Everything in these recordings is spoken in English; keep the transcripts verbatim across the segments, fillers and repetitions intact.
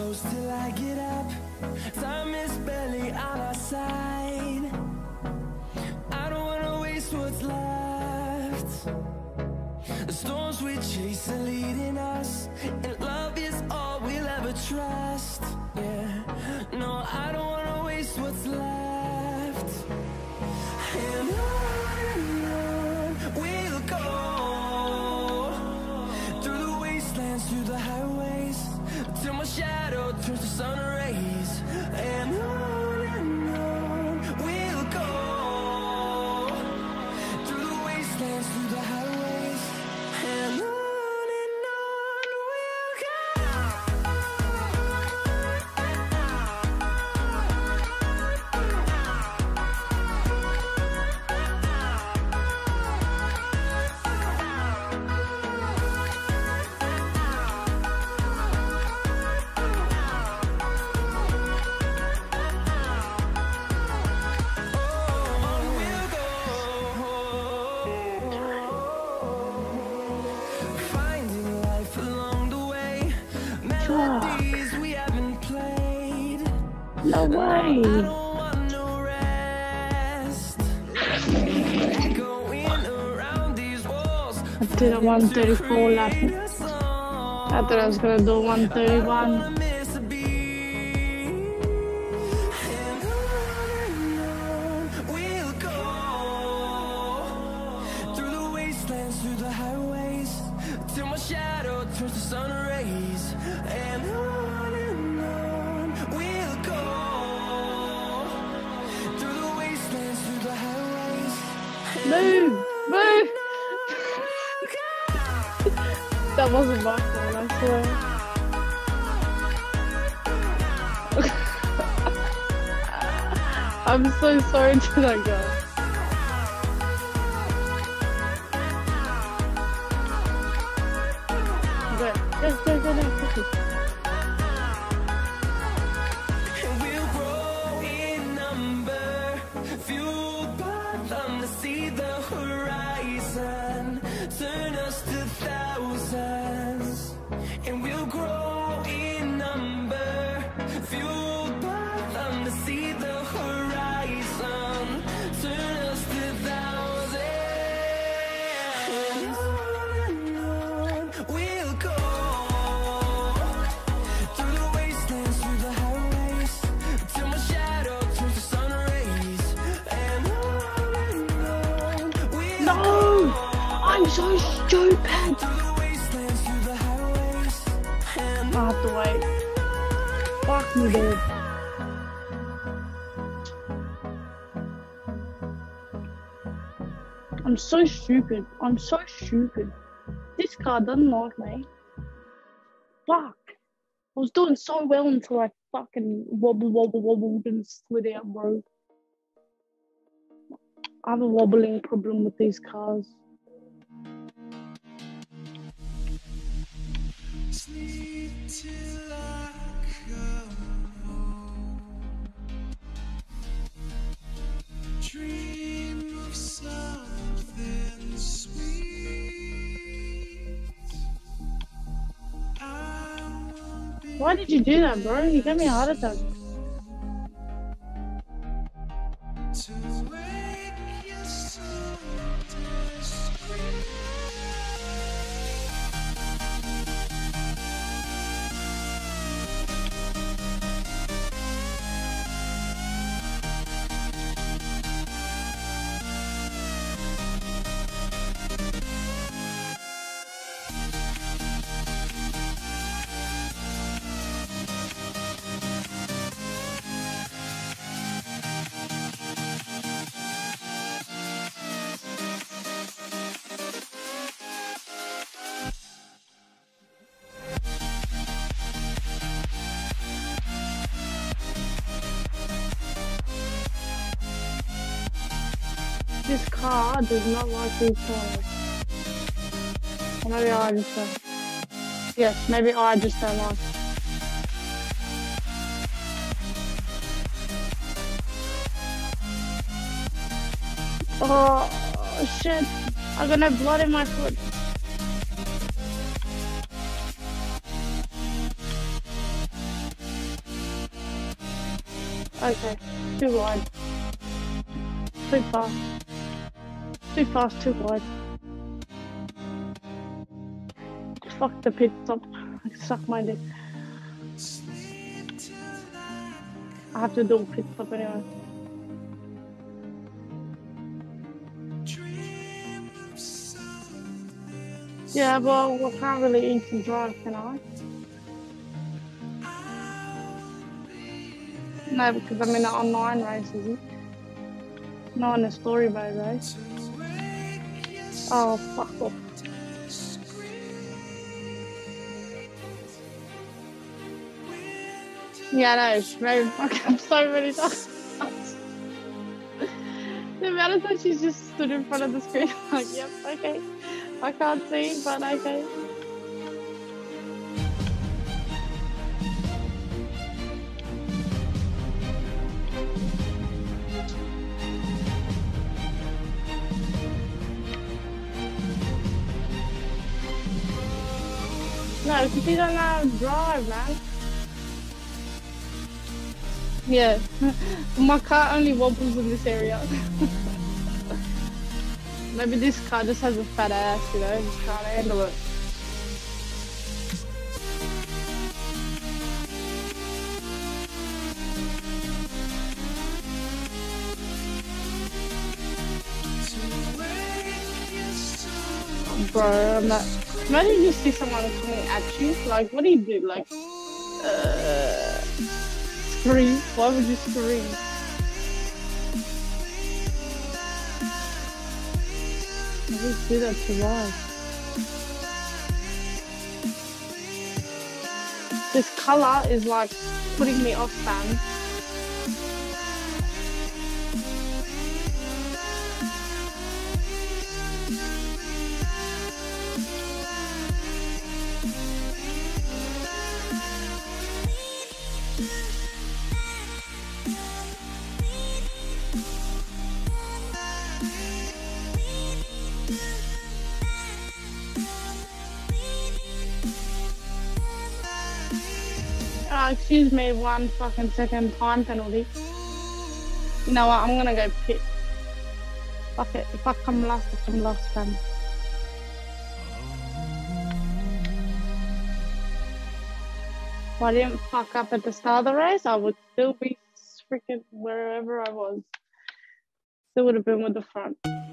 close till I get up. Time is barely on our side. I don't wanna waste what's left. The storms we chase are leading us, and love is all we'll ever trust. Yeah, no, I don't wanna waste what's left. And on and on we'll go, through the wastelands, through the highways, till my shadow turns to sun rays. And on and on we'll go, through the wastelands, through the highways, and on and on we'll go. No way. I did a one thirty-four lap. I thought I was gonna do one thirty-one. Through the wastelands, through the highways, till my shadow turns to sun rays. And on and on we'll go, through the wastelands, through the highways. Move! Move! That wasn't my fault, I swear. I'm so sorry to that girl. Go, go, go, go, go, go. And we'll grow in number, fueled by them to see the horizon, turn us to thousands. And we'll grow in number, fueled by them to see the horizon, turn us to thousands. And on and on we'll go, through the wastelands, through the highways, till my shadow turns to sun rays. And on and on we'll No! I'm so stupid! through the wastelands, through the highways. And I have to wait. Fuck me, dude. I'm so stupid. I'm so stupid. This car doesn't like me. Fuck. I was doing so well until I fucking wobble, wobble, wobbled and slid out, bro. I have a wobbling problem with these cars. sleep till I come home. Dream of something sweet. I won't be Why did you do that, bro? You gave me a heart attack. to wake you so discreet. This car does not like these cars. Or maybe I just don't. Yes, maybe I just don't like. Oh shit! I got no blood in my foot. Okay, too wide. Too fast. Too fast, too wide. Fuck the pit stop. I suck my dick. I have to do a pit stop anyway. Yeah, well, I can't really eat and drive, can I? No, because I'm in an online race, is it? Not in a story mode race. Oh, fuck off. Yeah, no, it's very fucking. I'm so many times. The amount of times she's just stood in front of the screen, like, yep, okay. I can't see, but okay. No, because you don't know how to drive, man. Yeah, my car only wobbles in this area. Maybe this car just has a fat ass, you know, just can't handle it. Bro, I'm not. Imagine you see someone coming at you, like, what do you do? Like, uh, scream? Why would you scream? I just do that to why? This colour is like putting me off, fam. Uh, excuse me, one fucking second time penalty. You know what, I'm gonna go pit. Fuck it, if I come last, I come last, fam. If I didn't fuck up at the start of the race, I would still be freaking wherever I was. Still would have been with the front.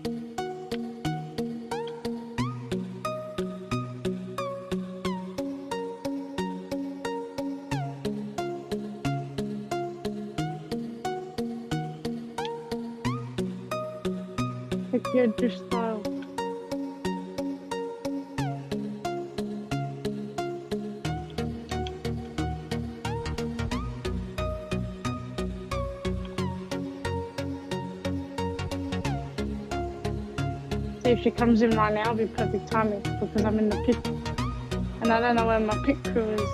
Pick your dish style. See if she comes in right now, it'll be perfect timing because I'm in the pit and I don't know where my pit crew is.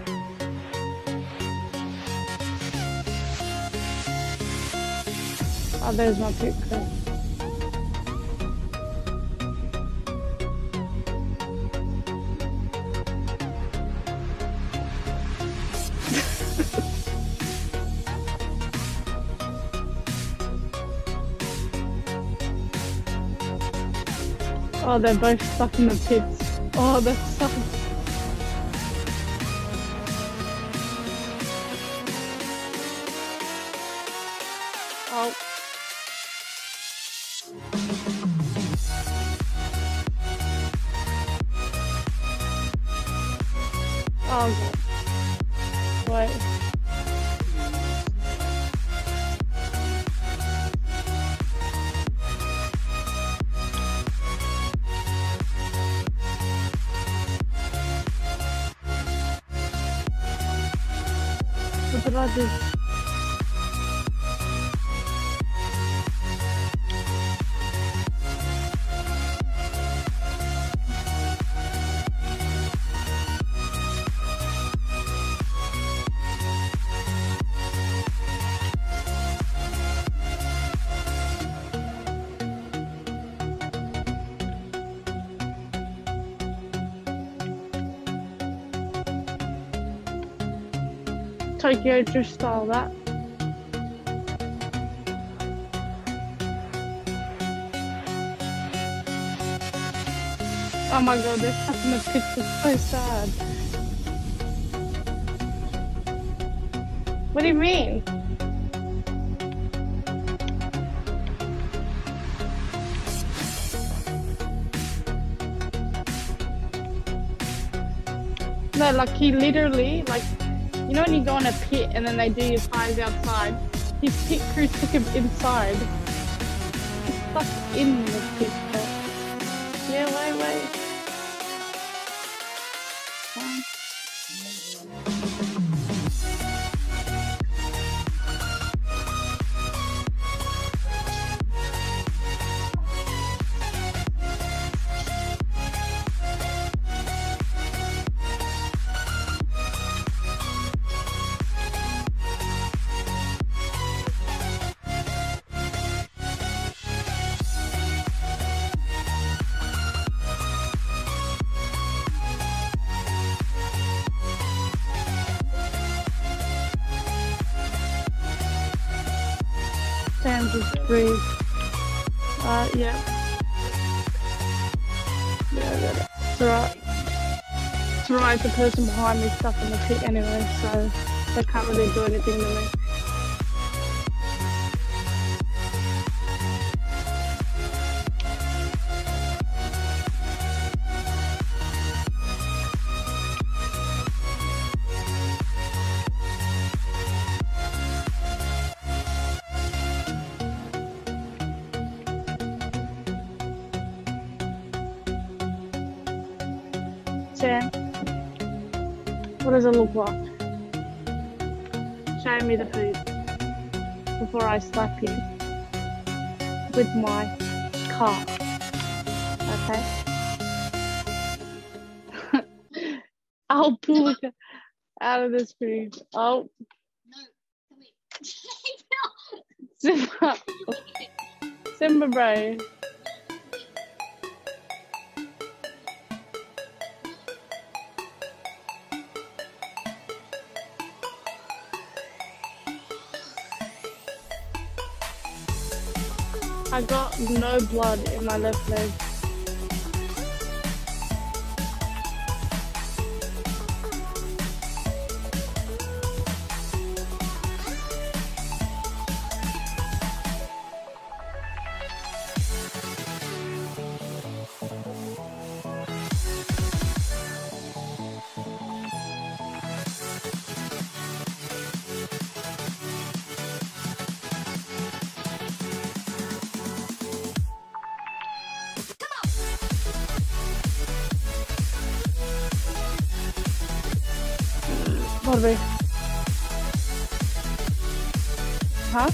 Oh, there's my pit crew. Oh, they're both stuck in the pits. Oh, that sucks. Oh. Oh, God. Wait. What did I do? Tokyo drift style that. Oh my god, this stuff in the pits is so sad. What do you mean? No, like he literally, like, you know when you go on a pit and then they do your tires outside? His pit crew took him inside. He's stuck in the pit. Yeah, wait, wait. Um, Sam, just breathe. Uh, yeah. Yeah, I got it. It's alright. It's alright, the person behind me stuck in the pit anyway, so they can't really do anything to me. Sam, what does it look like? Show me the food before I slap you with my car. Okay? I'll pull it out of this food. Oh. No, come here. Simba. Simba, bro. I got no blood in my left leg. What are we? Huh?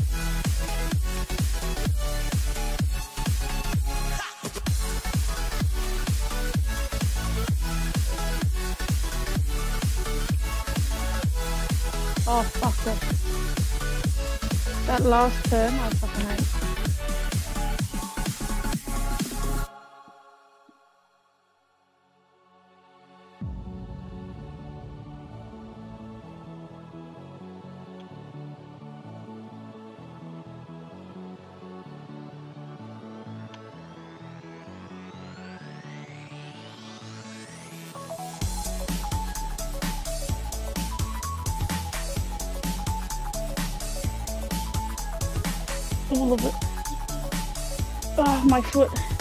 Oh, fuck it. That last turn, I fucking hate. All of it. Oh, my foot.